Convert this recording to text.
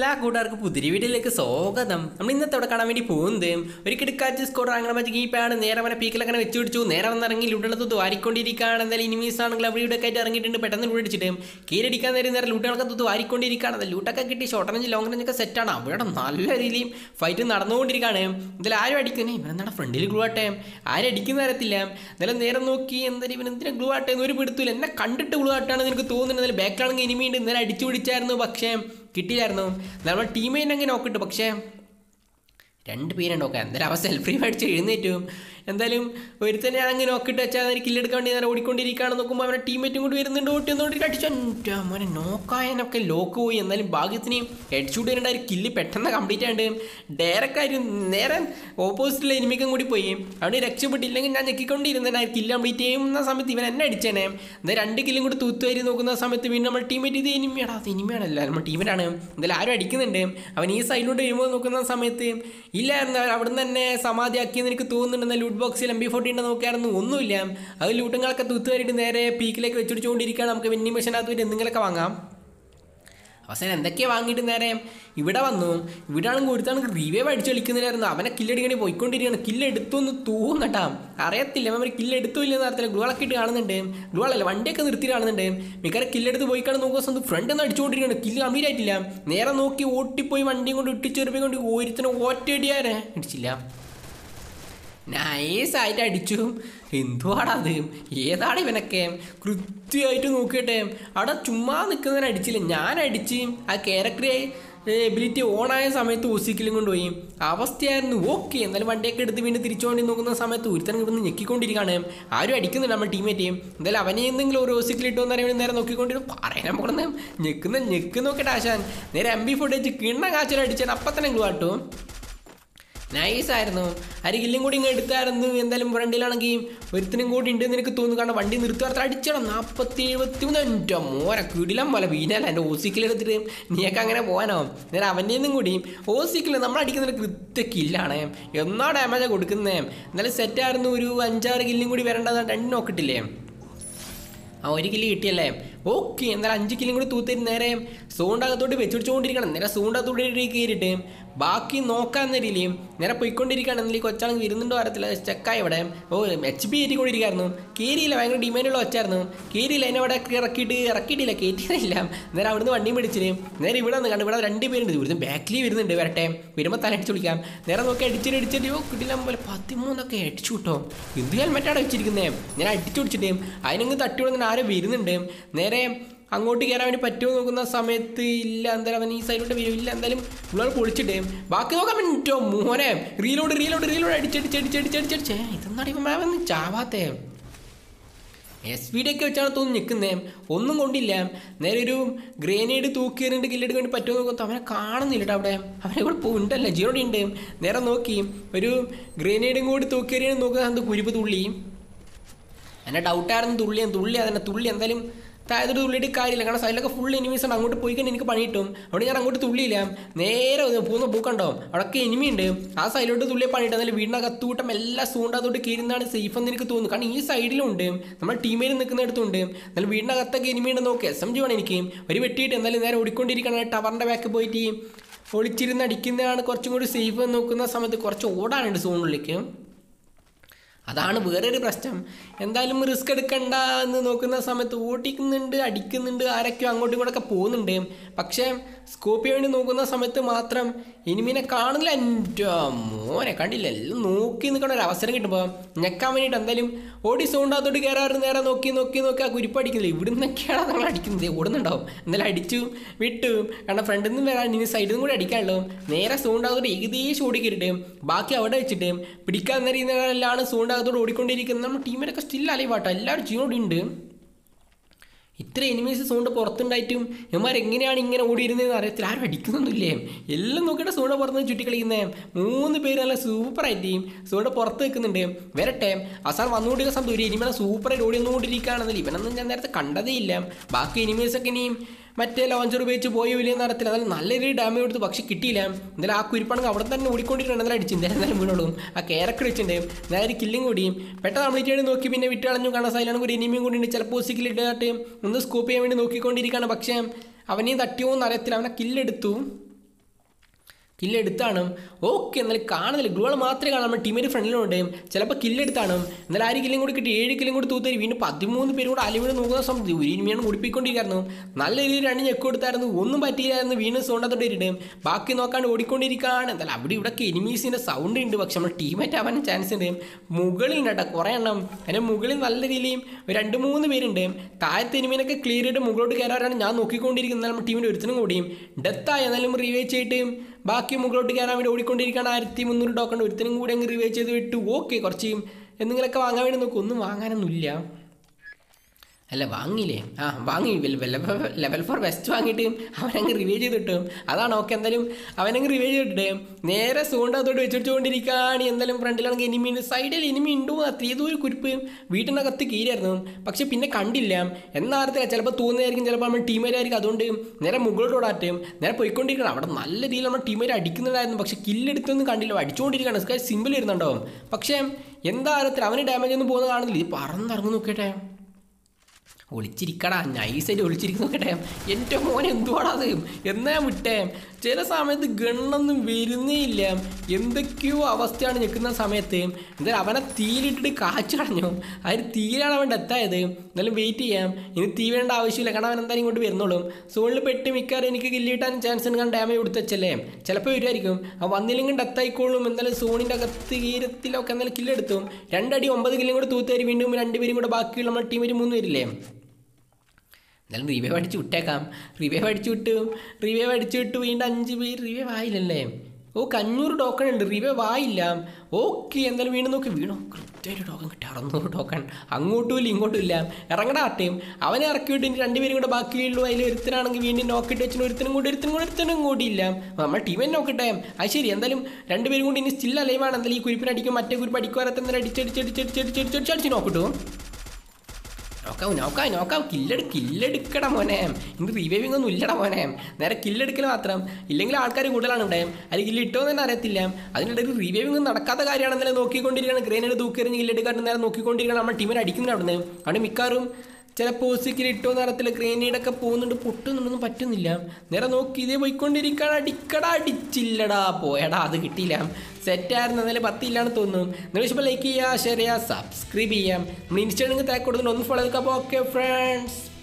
എല്ലാ കൂട്ടുകാർക്കും പുതിയ വീഡിയോയിലേക്ക് സ്വാഗതം. നമ്മൾ ഇന്നത്തെ അവിടെ കാണാൻ വേണ്ടി പോകുന്നത് ഒരു കിടക്കാച്ച് സ്കോർ അങ്ങനെ മറ്റേ കീപ്പാണ്. നേരെ അവനെ പീക്കിലങ്ങനെ വെച്ച് പിടിച്ചു. നേരെ വന്നിറങ്ങി ലൂട്ടുകളത്ത് വാരിക്കൊണ്ടിരിക്കുകയാണ്. എന്തായാലും ഇനിമീസ് ആണെങ്കിൽ അവിടെ ഇവിടെ ആയിട്ട് ഇറങ്ങിയിട്ടുണ്ട്. പെട്ടെന്ന് ലൂടിച്ചിട്ട് കീരടിക്കാൻ നേരെ ലൂട്ടുകളൊക്കെ തൊത്ത് വാരിക്കൊണ്ടിരിക്കുകയാണ്. അത് ലൂട്ടൊക്കെ കിട്ടി ഷോർട്ട് റേഞ്ച് ലോങ് റേഞ്ച് ഒക്കെ സെറ്റാണ്. അവിടെ നല്ല രീതിയിൽ ഫൈറ്റ് നടന്നുകൊണ്ടിരിക്കുകയാണ്. എന്തായാലും ആരും അടിക്കുന്നത് ഇവനെന്താണ് ഫ്രണ്ടിൽ ഗ്ലൂ ആട്ടെ, ആരും അടിക്കുന്ന തരത്തില്ല. എന്തായാലും നേരെ നോക്കി എന്തായാലും ഇവൻ എന്തിനാ ഗ്ലൂ ആട്ടെ എന്ന് ഒരു പിടുത്തില്ല. എന്നെ കണ്ടിട്ട് ഗ്ലൂ ആട്ടാണെന്ന് എനിക്ക് തോന്നുന്നുണ്ട്. എന്തായാലും ബാക്കിലാണെങ്കിൽ ഇനിമീണ്ട് ഇന്നലെ അടിച്ചു പിടിച്ചായിരുന്നു, പക്ഷേ കിട്ടിയില്ലായിരുന്നു. നമ്മൾ ടീമേറ്റ് അങ്ങനെ നോക്കിട്ട്, പക്ഷേ രണ്ട് പേരെ നോക്കാം. എന്തായാലും അവ സെൽഫ് റീവ് അടിച്ച് എഴുന്നേറ്റും. എന്തായാലും ഒരുത്തന്നെ അങ്ങനെ നോക്കിയിട്ട് വെച്ചാൽ അതിന് കില്ലെടുക്കാൻ വേണ്ടി നേരെ ഓടിക്കൊണ്ടിരിക്കുകയാണ്. നോക്കുമ്പോൾ അവരുടെ ടീമേറ്റും കൂടി വരുന്നുണ്ട്. ഓട്ടിയൊന്നുകൊണ്ട് അടിച്ചു മോനെ നോക്കാനൊക്കെ ലോക്ക് പോയി. എന്നാലും ഭാഗ്യത്തിന് ഹെഡ് ഷൂട്ട് ചെയ്യേണ്ട ഒരു കില്ല് പെട്ടെന്ന് കംപ്ലീറ്റ് ആയിട്ട് ഡയറക്റ്റ് ആയിട്ട് നേരെ ഓപ്പോസിറ്റിലെ എനിമിക്കും കൂടി പോയി. അവിടെ രക്ഷപ്പെട്ടില്ലെങ്കിൽ ഞാൻ ഞെക്കിക്കൊണ്ടിരുന്നേനെ കില്ല് കംപ്ലീറ്റ് ചെയ്യുന്ന സമയത്ത് ഇവൻ എന്നെ അടിച്ചേനെ. എന്തായാലും 2 കില്ലും കൂടി തൂത്തുവരി നോക്കുന്ന സമയത്ത് വീണ്ടും നമ്മൾ ടീമേറ്റ് ഇത് എനിമിയാണ്, അത് എനിമിയാണല്ല നമ്മൾ ടീമേറ്റാണ്. എന്തായാലും ആരും അടിക്കുന്നുണ്ട്. അവൻ ഈ സൈഡിലോട്ട് വരുമ്പോൾ നോക്കുന്ന സമയത്ത് ഇല്ലായിരുന്നു, അവിടെ നിന്ന് തന്നെ സമാധിയാക്കിയെന്ന് എനിക്ക് തോന്നുന്നുണ്ട്. ലൂട്ട് ബോക്സിൽ MP40 ഉണ്ടെന്ന് നോക്കിയായിരുന്നു, ഒന്നുമില്ല. അത് ലൂട്ടങ്ങളൊക്കെ തൂത്തുവരിയിട്ട് നേരെ പീക്കിലേക്ക് വെച്ചുപിടിച്ചുകൊണ്ടിരിക്കുകയാണ്. നമുക്ക് വെന്നി മെഷീനകത്ത് വരെ എന്തെങ്കിലുമൊക്കെ വാങ്ങാം. അവസാനം എന്തൊക്കെയാണ് വാങ്ങിയിട്ട് നേരെ ഇവിടെ വന്നു. ഇവിടെ ആണെങ്കിൽ ഒരുത്താണെങ്കിൽ റിവൈവ് അടിച്ച് കളിക്കുന്നില്ലായിരുന്നു. അവനെ കില്ലടിക്കണി പോയിക്കൊണ്ടിരിക്കുകയാണ്. കില്ലെടുത്തൊന്ന് തോന്നട്ടാ അറിയത്തില്ല, അവർ കില്ലെടുത്തു ഇല്ലെന്ന് അറിയത്തില്ല. ഗ്ലൂളൊക്കെ ഇട്ട് കാണുന്നുണ്ട്, ഗ്ലൂളല്ല വണ്ടിയൊക്കെ നിർത്തി കാണുന്നുണ്ട്. മിക്കവാറും കില്ലെടുത്ത് പോയിക്കാണ് നോക്കുന്ന ഫ്രണ്ട് ഒന്ന് അടിച്ചുകൊണ്ടിരിക്കുകയാണ്. കില്ല് കംപ്ലീറ്റ് ആയിട്ടില്ല. നേരെ നോക്കി ഓട്ടിപ്പോയി വണ്ടിയും കൊണ്ട് ഇട്ടിച്ചെറുപ്പം കൊണ്ട് ഒരുത്തിനെ ഒറ്റയടിയാരെ അടിച്ചില്ല. നൈസായിട്ട് അടിച്ചു. എന്തുവാടത്, ഏതാണ് ഇവനൊക്കെ കൃത്യമായിട്ട് നോക്കിയിട്ടെ. അവിടെ ചുമ്മാ നിൽക്കുന്നവനെ അടിച്ചില്ല, ഞാൻ അടിച്ച് ആ ക്യാരക്ടർ എബിലിറ്റി ഓണായ സമയത്ത് ഓസിക്കിലും കൊണ്ടുപോയി അവസ്ഥയായിരുന്നു. ഓക്കെ, എന്നാലും വണ്ടിയൊക്കെ എടുത്ത് വീണ്ടും തിരിച്ചുകൊണ്ട് നോക്കുന്ന സമയത്ത് ഒരുത്തരം ഇവിടുന്ന് ഞെക്കിക്കൊണ്ടിരിക്കുകയാണ്. ആരും അടിക്കുന്നുണ്ട് നമ്മൾ ടീമേറ്റ്. എന്തായാലും അവനെ എന്തെങ്കിലും ഒരു ഓസിക്കിൽ ഇട്ടു എന്ന് അറിയാൻ നേരെ നോക്കിക്കൊണ്ടിരുന്നു. പറയാൻ പോകുന്ന ഞെക്ക് നോക്കിയിട്ട് ആശാൻ നേരെ MP40 കിണ്ണ കാച്ചിൽ അടിച്ചാൽ അപ്പം തന്നെ ഗ്ലൂ ആട്ടു. നൈസായിരുന്നു. അരി കില്ലും കൂടി ഇങ്ങനെ എടുത്തായിരുന്നു. എന്തായാലും ഫ്രണ്ടിലാണെങ്കിൽ ഒരുത്തിനും കൂടി ഉണ്ടെന്ന് എനിക്ക് തോന്നുന്നു. കാരണം വണ്ടി നിർത്തുവാർത്ത അടിച്ചണം 40-73 എൻ്റെ മോനെ കിടിലം പോലെ വീണല്ല. എൻ്റെ ഓസിക്കിൽ എടുത്തിട്ട് നീയൊക്കെ അങ്ങനെ പോകാനോ. നേരെ അവൻ്റെ നിന്നും കൂടി ഓസിക്കിൽ നമ്മൾ അടിക്കുന്നതിന് കൃത്യ കില്ലാണ്. എന്നാ ഡാമേജാണ് കൊടുക്കുന്നത്. എന്നാലും സെറ്റായിരുന്നു. ഒരു 5-6 കില്ലും കൂടി വരേണ്ടത് 2 നോക്കിട്ടില്ലേ. ആ 1 കില്ല് കിട്ടിയല്ലേ. ഓക്കെ, എന്നാലും 5 കില്ലും കൂടി തൂത്തിട്ട് നേരെ സോണ്ടകത്തോട്ട് വെച്ചുപിടിച്ചുകൊണ്ടിരിക്കണം. നേരെ സോണ്ടകത്തോട്ട് കയറിയിട്ട് ബാക്കി നോക്കാൻ തരില്ലേ നേരെ പോയിക്കൊണ്ടിരിക്കുകയാണ്. എന്തെങ്കിലും കൊച്ചാണെങ്കിൽ വരുന്നുണ്ടോ അറിയത്തില്ല. ചെക്കായി ഇവിടെ HP കയറ്റിക്കൊണ്ടിരിക്കുകയായിരുന്നു. കയറിയില്ല, ഭയങ്കര ഡിമാൻഡുള്ള ഒച്ചായിരുന്നു. കയറിയില്ല, എന്നെ അവിടെ ഇറക്കിയിട്ടില്ല, കയറ്റിയില്ല. നേരെ അവിടുന്ന് വണ്ടിയും പിടിച്ചിട്ട് നേരെ ഇവിടെ വന്ന് കണ്ടു. ഇവിടെ 2 പേരുണ്ട്. ഇവിടുന്ന് ബാക്കിൽ വരുന്നുണ്ട്. വരട്ടെ, വരുമ്പോൾ തല അടിച്ചു വിളിക്കാം. നേരെ നോക്കി അടിച്ചിട്ട് കിട്ടില്ല പോലെ 13 അടിച്ചു കിട്ടോ. എന്ത് ഹെൽമെറ്റാണ് വെച്ചിരിക്കുന്നത്. ഞാൻ അടിച്ചു പിടിച്ചിട്ട് അതിനങ്ങ് തട്ടി വിടുന്ന ആരും വരുന്നുണ്ട്. നേരെ അങ്ങോട്ട് കയറാൻ വേണ്ടി പറ്റുമോ നോക്കുന്ന സമയത്ത് ഇല്ല. എന്തായാലും അവൻ ഈ സൈഡിലോട്ട് വരില്ല. എന്തായാലും പിള്ളേർ പൊളിച്ചിട്ടേ ബാക്കി നോക്കാൻ പറ്റോ മോനെ. റീലോഡ് അടിച്ചടിച്ചടിച്ചടിച്ചടിച്ചടിച്ചടിച്ചേ ഇതെന്നാണ് ഇപ്പം മാമൊന്നും ചാവാത്തേ. SVD ഒക്കെ വെച്ചാണ് തോന്നുന്നു നിൽക്കുന്നേ. ഒന്നും കൊണ്ടില്ല. നേരെ ഒരു ഗ്രേനേഡ് തൂക്കിയറിട്ട് കില്ലെടുക്കാൻ വേണ്ടി പറ്റുമോ നോക്കുന്നു. അവനെ കാണുന്നില്ല കേട്ടോ. അവിടെ അവനെ കൂടെ ഉണ്ടല്ലോ, ജീറോടി ഉണ്ട്. നേരെ നോക്കി ഒരു ഗ്രേനേഡും കൂടി തൂക്കിയറിയാൻ നോക്കുന്ന അത് കുരിപ്പ് തുള്ളി. എന്നെ ഡൗട്ടായിരുന്നു തുള്ളി അതന്നെ തുള്ളി. എന്തായാലും താഴത്തോട്ട് തുള്ളിയിട്ട് കാര്യമില്ല, കാരണം സൈഡിലൊക്കെ ഫുൾ എനിമീസ് ഉണ്ട്. അങ്ങോട്ട് പോയി കഴിഞ്ഞാൽ എനിക്ക് പണി കിട്ടും. അവിടെ ഞാൻ അങ്ങോട്ട് തുള്ളിയില്ല. നേരെ പോകുന്ന പൂക്കണ്ടോ അവിടെയൊക്കെ എനിമി ഉണ്ട്. ആ സൈഡിലോട്ട് തുള്ളിയെ പണിയിട്ട് എന്നാലും വീടിൻ്റെ കത്തൂട്ടം എല്ലാം സൂണ്ടാത്തോട്ട് കീരുന്നതാണ് സേഫ് എന്ന് എനിക്ക് തോന്നുന്നു. കാരണം ഈ സൈഡിലും ഉണ്ട്, നമ്മൾ ടീമേൽ നിൽക്കുന്നിടത്തുണ്ട്. എന്നാലും വീടിൻ്റെ കത്തൊക്കെ എനിമി ഉണ്ടെന്ന് നോക്കി SMG വേണം എനിക്ക്. ഒരു വെട്ടിയിട്ട് എന്തായാലും നേരെ ഓടിക്കൊണ്ടിരിക്കുകയാണ്. ടവറിൻ്റെ ബാക്ക് പോയിട്ട് ഒളിച്ചിരുന്ന് അടിക്കുന്നതാണ് കുറച്ചും കൂടി സേഫ് എന്ന് നോക്കുന്ന സമയത്ത് കുറച്ച് ഓടാനുണ്ട് സോണിലേക്ക്. അതാണ് വേറൊരു പ്രശ്നം. എന്തായാലും റിസ്ക് എടുക്കണ്ട എന്ന് നോക്കുന്ന സമയത്ത് ഓടിക്കുന്നുണ്ട്, അടിക്കുന്നുണ്ട്, ആരൊക്കെയോ അങ്ങോട്ടും ഇങ്ങോട്ടൊക്കെ പോകുന്നുണ്ട്. പക്ഷേ സ്കോപ്പ് വേണ്ടി നോക്കുന്ന സമയത്ത് മാത്രം എനിമീനെ കാണുന്നില്ല. എൻ്റെ മോനെ കണ്ടില്ല. എല്ലാം നോക്കി നിൽക്കണ ഒരു അവസരം കിട്ടുമ്പോൾ ഞെക്കാൻ വേണ്ടിയിട്ട് എന്തായാലും ഓടി സോണ്ടാത്തോട്ട് കയറാറ്. നേരെ നോക്കി ആ കുരിപ്പ് അടിക്കുന്നില്ല. ഇവിടെ നിന്നൊക്കെയാണ് നമ്മൾ അടിക്കുന്നത്. ഓടുന്നുണ്ടാവും. എന്നാലും അടിച്ചു വിട്ടു. കാരണം ഫ്രണ്ടിൽ നിന്നും വരാൻ ഇനി സൈഡിൽ നിന്നും കൂടി അടിക്കാനുള്ളൂ. നേരെ സോണ്ടാത്തോട്ട് ഏകദേശം ഓടി കയറിയിട്ട് ബാക്കി അവിടെ വെച്ചിട്ട് പിടിക്കാൻ നേരിടുന്നതിലാണ് സോണ്ടാകത്തോട് ഓടിക്കൊണ്ടിരിക്കുന്നത്. നമ്മൾ ടീമിനൊക്കെ സ്റ്റിൽ അലൈവാട്ടോ, എല്ലാവരും ജീവനോടെ ഉണ്ട്. ഇത്ര എനിമീസ് സോണ്ട് പുറത്തുണ്ടായിട്ടും ഇവന്മാർ എങ്ങനെയാണ് ഇങ്ങനെ ഓടിയിരുന്നതെന്ന് അറിയത്തില്ല. ആരും അടിക്കുന്നൊന്നുമില്ലേ. എല്ലാം നോക്കിയിട്ട് സോണ്ട് പുറത്ത് ചുറ്റിക്കളിക്കുന്നത് 3 പേര് നല്ല സൂപ്പറായിട്ട് സോണ്ട് പുറത്ത് നിൽക്കുന്നുണ്ട്. വരട്ടെ, അവസാനം വന്നുകൊണ്ടിരിക്കുന്ന സമയത്ത് ഒരു എനിമീനെ സൂപ്പറായിട്ട് ഓടിയൊന്നുകൊണ്ടിരിക്കുകയാണെന്നില്ല. ഇവനൊന്നും ഞാൻ നേരത്തെ കണ്ടതേ ഇല്ല. ബാക്കി എനിമീസൊക്കെ ഇനിയും മറ്റേ ലോഞ്ചർ ഉപയോഗിച്ച് പോയോ ഇല്ലെന്ന് അറിയത്തില്ല. അതായത് നല്ല രീതിയിൽ ഡാമേജ് കൊടുത്ത്, പക്ഷെ കിട്ടിയില്ല. എന്തായാലും ആ കുരിപ്പാണെങ്കിൽ അവിടെ തന്നെ ഓടിക്കൊണ്ടിരിക്കണം. എന്തായാലും അടിച്ചു എന്തായാലും വീണോളും. ആ ക്യാരക്ടർ വെച്ചിട്ടുണ്ട്. നേരെ കില്ലും കൂടിയും പെട്ടെന്ന് കംപ്ലീറ്റ് നോക്കി പിന്നെ വിട്ട് കളഞ്ഞു. കാരണം സൈലാണെങ്കിൽ ഒരു എനിമിയും കൂടി ഉണ്ട്. ചിലപ്പോൾ സിക്കിലിട്ടായിട്ട് ഒന്ന് സ്കോപ്പ് ചെയ്യാൻ വേണ്ടി നോക്കിക്കൊണ്ടിരിക്കുകയാണ്. പക്ഷേ അവനെയും തട്ടിയോ എന്ന് അറിയത്തില്ല. അവനെ കില്ലെടുത്തു. കില്ലെടുത്താണ്. ഓക്കെ, എന്നാലും കാണുന്നില്ല, ഗ്ലൂൾ മാത്രമേ കാണാം. നമ്മുടെ ടീമിൻ്റെ ഫ്രണ്ടിലുണ്ട്. ചിലപ്പോൾ കില്ലെടുത്താണ്. എന്നാലും 6 കില്ലും കൂടി കിട്ടി, 7 കില്ലും കൂടി തൂത്തരി. വീണ്ടും 13 പേരും കൂടെ അലിവിന് നോക്കുന്ന സമയത്ത് ഒരു ഇനിമിയാണ് മുടിപ്പിക്കൊണ്ടിരിക്കുന്നു. നല്ല രീതിയിൽ 2 ഞെക്ക് കൊടുത്തായിരുന്നു, ഒന്നും പറ്റിയില്ലായിരുന്നു. വീണ്ടും സോണ്ടത്തോട്ട് ഇരിട്ട് ബാക്കി നോക്കാണ്ട് ഓടിക്കൊണ്ടിരിക്കുകയാണ്. എന്തായാലും അവിടെ ഇവിടെ എനിമീസിൻ്റെ സൗണ്ട് ഉണ്ട്, പക്ഷെ നമ്മൾ ടീമായിട്ട് ആവാനും ചാൻസ് ഉണ്ട്. മുകളിൽ കേട്ടോ കുറേ എണ്ണം, അതിൻ്റെ മുകളിൽ നല്ല രീതിയിൽ 2-3 പേരുണ്ട്. താഴത്തെ എനിമീനൊക്കെ ക്ലിയർ ചെയ്ത് മുകളിലോട്ട് കയറാനാണ് ഞാൻ നോക്കിക്കൊണ്ടിരിക്കുന്നത്. നമ്മുടെ ടീമിൻ്റെ ഒരുത്തിനും കൂടിയും ഡെത്തായി. എന്നാലും റിവൈവ് ചെയ്തിട്ട് ബാക്കി മുകളിലോട്ട് കയറാൻ വേണ്ടി ഓടിക്കൊണ്ടിരിക്കുകയാണ്. 1300 ടോക്കൺ ഒരുത്തിനും കൂടി അങ്ങ് റിവൈവ് ചെയ്ത് വിട്ടു. ഓക്കെ, കുറച്ച് എന്തെങ്കിലുമൊക്കെ വാങ്ങാൻ വേണ്ടി നോക്കും. ഒന്നും വാങ്ങാനൊന്നുമില്ല. അല്ല വാങ്ങിയില്ലേ, വാങ്ങി ലെവൽ 4 വെസ്റ്റ് വാങ്ങിയിട്ട് അവനങ്ങ് റിവൈവ് ചെയ്തിട്ടും അതാണ്. ഓക്കെ, എന്തായാലും അവനങ്ങ് റിവൈവ് ചെയ്തിട്ട് നേരെ സൂണ്ടത്തോട്ട് വെച്ചിട്ടുകൊണ്ടിരിക്കുകയാണ്. എന്തായാലും ഫ്രണ്ടിലാണെങ്കിൽ എനിമി ഉണ്ട്, സൈഡിൽ എനിമി ഉണ്ടോ ഏതൊരു കുരിപ്പ് വീട്ടിനകത്ത് കീരായിരുന്നു. പക്ഷെ പിന്നെ കണ്ടില്ല. എന്നറിയത്തില്ല, ചിലപ്പോൾ തോന്നുന്നതായിരിക്കും, ചിലപ്പോൾ നമ്മൾ ടീമേരായിരിക്കും. അതുകൊണ്ട് നേരെ മുകളിലോട്ട് നേരെ പോയിക്കൊണ്ടിരിക്കണം. അവിടെ നല്ല രീതിയിൽ നമ്മൾ ടീമേര് അടിക്കുന്നുണ്ടായിരുന്നു, പക്ഷെ കില്ലെടുത്തൊന്നും കണ്ടില്ല. അടിച്ചുകൊണ്ടിരിക്കുകയാണ്, സിമ്പിൾ ഇരുന്നുണ്ടാവും. പക്ഷേ എന്താ അറിയത്തില്ല, അവന് ഡാമേജ് ഒന്നും പോകുന്നത് കാണുന്നില്ല. ഇത് പറന്നിറങ്ങി നോക്കട്ടെ, ഒളിച്ചിരിക്കടാ, നൈസായിട്ട് ഒളിച്ചിരിക്കുന്നു നോക്കട്ടെ. എൻ്റെ മോനെ എന്തുവാടാ അത്, എന്നാ വിട്ടേ. ചില സമയത്ത് ഗണ്ണൊന്നും വരുന്നേ ഇല്ല, എന്തൊക്കെയോ അവസ്ഥയാണ് നിൽക്കുന്ന സമയത്ത്. എന്തായാലും അവനെ തീയിലിട്ടിട്ട് കാച്ചു കളഞ്ഞു. അതിന് തീയിലാണ് അവൻ ഡെത്തായത്. എന്തായാലും വെയിറ്റ് ചെയ്യാം, ഇനി തീ വേണ്ട ആവശ്യമില്ല, കാരണം അവൻ എന്തായാലും ഇങ്ങോട്ട് വരുന്നുള്ളൂ. സോണിൽ പെട്ട് മിക്കാറും എനിക്ക് കില്ല് കിട്ടാൻ ചാൻസ് ഉണ്ട്, കാരണം ഡാമേജ് കൊടുത്തച്ചല്ലേ. ചിലപ്പോൾ വരുമായിരിക്കും, അവൻ വന്നില്ലെങ്കിൽ ഡെത്തായിക്കോളും. എന്തായാലും സോണിൻ്റെ അകത്ത് ഈരത്തിലൊക്കെ എന്തായാലും കില്ലെടുത്തും 2 അടി 9 കില്ലും കൂടെ തൂത്തേരി. വീണ്ടും 2 പേരും കൂടെ ബാക്കിയുള്ള നമ്മുടെ ടീമിൽ 3 പേരില്ലേ. എന്തായാലും റിവൈവ് അടിച്ച് വിട്ടേക്കാം. റിവൈവ് അടിച്ച് വിട്ടു വീണ്ടും 5 പേര് റിവൈവ് ആയില്ലല്ലേ. 500 ടോക്കൺ ഉണ്ട്, റിവൈവ് ആയില്ല. ഓക്കെ, എന്തായാലും വീണ്ടും നോക്കി കൃത്യമായിട്ട് ടോക്കൺ കിട്ടി. 600 ടോക്കൺ, അങ്ങോട്ടും ഇല്ല ഇങ്ങോട്ടും ഇല്ല. ഇറങ്ങടാ ആട്ടയും. അവനെ ഇറക്കി വിട്ട് ഇനി 2 പേരും കൂടെ ബാക്കിയുള്ളൂ. അതിൽ ഒരുത്തനാണെങ്കിൽ വീണ്ടും നോക്കിയിട്ട് വെച്ചിട്ട് ഒരുത്തനും കൂടി ഇല്ല. നമ്മൾ ടീമിനെ നോക്കട്ടെ. അത് ശരി, എന്തായാലും 2 പേരും കൂടി ഇനി സ്റ്റിൽ അലൈവാണ്. എന്തായാലും ഈ കുരിപ്പിനടിക്കും, മറ്റേ കുരിപ്പ് അടിക്കുവാരത്തെ അടിച്ചടിച്ചടിച്ചടിച്ചടിച്ചടിച്ചടിച്ച് നോക്കിട്ടു. നോക്കാം കില്ലെടുക്കട മോനെ. ഇനി റിവൈവിംഗ് ഒന്നും ഇല്ലടാ മോനെ, നേരെ കില്ലെടുക്കൽ മാത്രം. ഇല്ലെങ്കിൽ ആൾക്കാർ കൂടുതലാണ് ഇവിടെ. അത് കില്ല് ഇട്ടോ എന്ന് തന്നെ അറിയത്തില്ല. അതിനിടയിൽ റിവൈവിംഗ് നടക്കാത്ത കാര്യമാണെന്നല്ലേ നോക്കിക്കൊണ്ടിരിക്കുകയാണ്. ഗ്രേനേഡ് തൂക്കിയെറിഞ്ഞ് കില്ലെടുക്കാണ്ട് നേരെ നോക്കിക്കൊണ്ടിരിക്കുകയാണ്. നമ്മൾ ടീമിനെ അടിക്കുന്നുണ്ട് അവിടുന്ന്. അവിടെ മിക്കാറും ചിലപ്പോൾ കില്ല് ഇട്ടോ എന്ന് അറിയത്തില്ല. ഗ്രേനേഡൊക്കെ പോകുന്നുണ്ട്, പൊട്ടുന്നുണ്ടൊന്നും പറ്റുന്നില്ല. നേരെ നോക്കി ഇതേ പോയിക്കൊണ്ടിരിക്കുകയാണ്. അടിച്ചില്ലടാ, പോയടാ, അത് കിട്ടിയില്ല. സെറ്റായിരുന്നു, എന്നാലും 10 ഇല്ലാന്ന് തോന്നുന്നു. നിങ്ങൾ ഇഷ്ടം ലൈക്ക് ചെയ്യുക, ഷെയർ ചെയ്യുക, സബ്സ്ക്രൈബ് ചെയ്യാം. നമ്മൾ ഇൻസ്റ്റാഗ്രാമിൽ ടാഗ് കൊടുത്തിട്ട് ഒന്ന് ഫോളോ ചെയ്തേക്കാം. അപ്പോൾ ഓക്കെ ഫ്രണ്ട്സ്.